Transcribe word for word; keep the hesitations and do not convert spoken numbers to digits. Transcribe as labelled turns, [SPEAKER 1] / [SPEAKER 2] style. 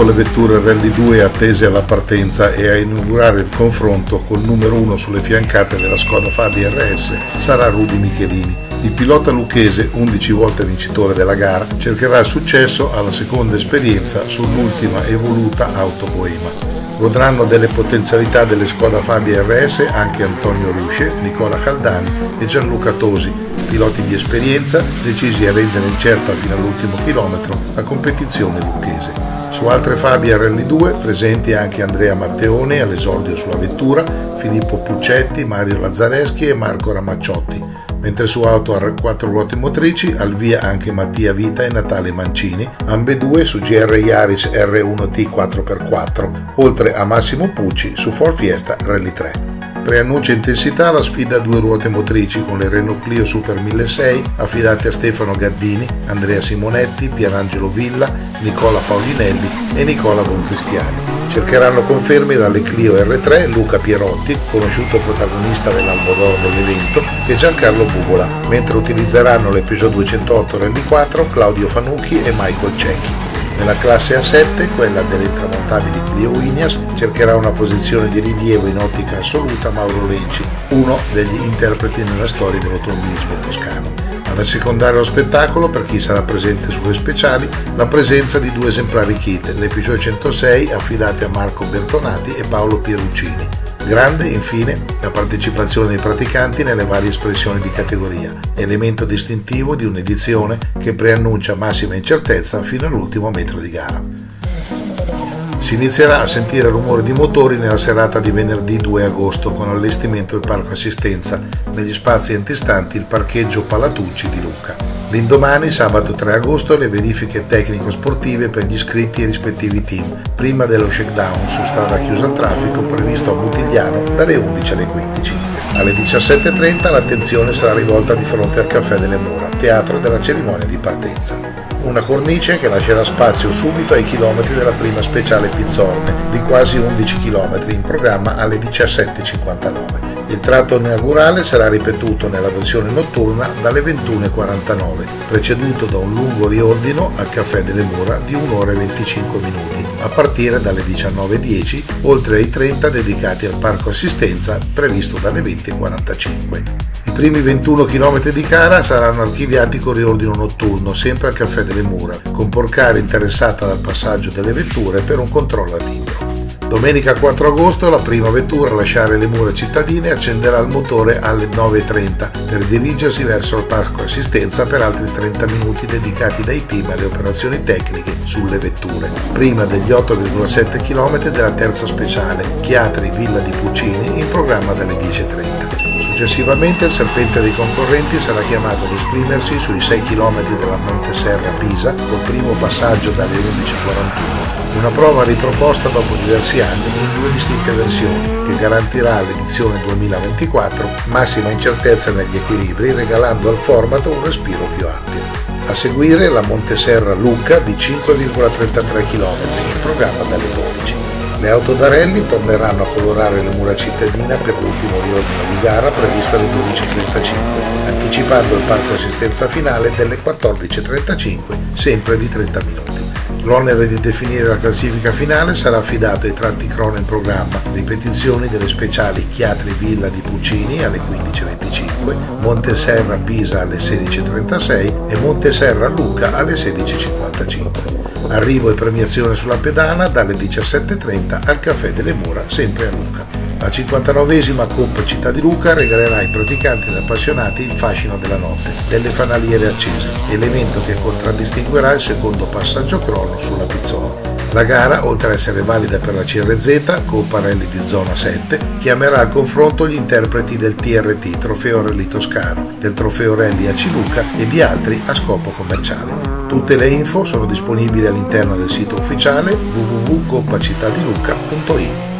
[SPEAKER 1] saluto le vetture Rally due attese alla partenza e a inaugurare il confronto col numero uno sulle fiancate della Skoda Fabia R S sarà Rudy Michelini. Il pilota lucchese, undici volte vincitore della gara, cercherà il successo alla seconda esperienza sull'ultima evoluta Auto Boema. Godranno delle potenzialità delle Skoda Fabia R S anche Antonio Rusce, Nicola Caldani e Gianluca Tosi, piloti di esperienza decisi a rendere incerta fino all'ultimo chilometro la competizione lucchese. Su altre Fabia Rally due presenti anche Andrea Matteone all'esordio sulla vettura, Filippo Puccetti, Mario Lazzareschi e Marco Ramacciotti, mentre su auto a quattro ruote motrici al via anche Mattia Vita e Natale Mancini, ambedue su G R Yaris R uno T quattro per quattro, oltre a Massimo Pucci su Ford Fiesta Rally tre. Preannuncia intensità la sfida a due ruote motrici con le Renault Clio Super milleseicento affidate a Stefano Gaddini, Andrea Simonetti, Pierangelo Villa, Nicola Paulinelli e Nicola Boncristiani. Cercheranno conferme dalle Clio R tre Luca Pierotti, conosciuto protagonista dell'Albo d'Oro dell'evento, e Giancarlo Bubola, mentre utilizzeranno le Peugeot duecentootto Rally quattro Claudio Fanucchi e Michael Cecchi. Nella classe A sette, quella delle intramontabili Clio Ineos, cercherà una posizione di rilievo in ottica assoluta Mauro Lenci, uno degli interpreti nella storia dell'automobilismo toscano. Ad assecondare lo spettacolo, per chi sarà presente sulle speciali, la presenza di due esemplari kit, le Peugeot centosei affidate a Marco Bertonati e Paolo Pieruccini. Grande, infine, la partecipazione dei praticanti nelle varie espressioni di categoria, elemento distintivo di un'edizione che preannuncia massima incertezza fino all'ultimo metro di gara. Si inizierà a sentire rumore di motori nella serata di venerdì due agosto con allestimento del parco assistenza negli spazi antistanti il parcheggio Palatucci di Lucca. L'indomani, sabato tre agosto, le verifiche tecnico-sportive per gli iscritti ai rispettivi team, prima dello shakedown su strada chiusa al traffico previsto a Butigliano dalle undici alle quindici. Alle diciassette e trenta l'attenzione sarà rivolta di fronte al Caffè delle Mura, teatro della cerimonia di partenza. Una cornice che lascerà spazio subito ai chilometri della prima speciale Pizzorne di quasi undici chilometri in programma alle diciassette e cinquantanove. Il tratto inaugurale sarà ripetuto nella versione notturna dalle ventuno e quarantanove, preceduto da un lungo riordino al Caffè delle Mura di un'ora e venticinque minuti, a partire dalle diciannove e dieci, oltre ai trenta dedicati al parco assistenza previsto dalle venti e quarantacinque. I primi ventuno chilometri di gara saranno archiviati con riordino notturno, sempre al Caffè delle Mura, con Porcari interessata dal passaggio delle vetture per un controllo a timbro. Domenica quattro agosto la prima vettura a lasciare le mura cittadine accenderà il motore alle nove e trenta per dirigersi verso il parco assistenza per altri trenta minuti dedicati dai team alle operazioni tecniche sulle vetture, prima degli otto virgola sette chilometri della terza speciale Chiatri Villa di Puccini in programma dalle dieci e trenta. Successivamente il serpente dei concorrenti sarà chiamato ad esprimersi sui sei chilometri della Monte Serra Pisa col primo passaggio dalle undici e quarantuno, una prova riproposta dopo diversi anni in due distinte versioni che garantirà all'edizione duemilaventiquattro massima incertezza negli equilibri, regalando al format un respiro più ampio. A seguire la Monte Serra Lucca di cinque virgola trentatré chilometri in programma dalle dodici. Le auto da rally torneranno a colorare le mura cittadina per l'ultimo riordino di gara previsto alle dodici e trentacinque, anticipando il parco assistenza finale delle quattordici e trentacinque, sempre di trenta minuti. L'onere di definire la classifica finale sarà affidato ai tratti crono in programma, ripetizioni delle speciali Chiatri Villa di Puccini alle quindici e venticinque, Monte Serra Pisa alle sedici e trentasei e Monte Serra Lucca alle sedici e cinquantacinque. Arrivo e premiazione sulla pedana dalle diciassette e trenta al Caffè delle Mura, sempre a Lucca. La cinquantanovesima Coppa Città di Lucca regalerà ai praticanti ed appassionati il fascino della notte, delle fanaliere accese, elemento che contraddistinguerà il secondo passaggio crono sulla Pizzone. La gara, oltre ad essere valida per la C R Z, Coppa Rally di Zona sette, chiamerà al confronto gli interpreti del T R T, Trofeo Rally Toscano, del Trofeo Rally A C Lucca e di altri a scopo commerciale. Tutte le info sono disponibili all'interno del sito ufficiale w w w punto coppa città di lucca punto i t.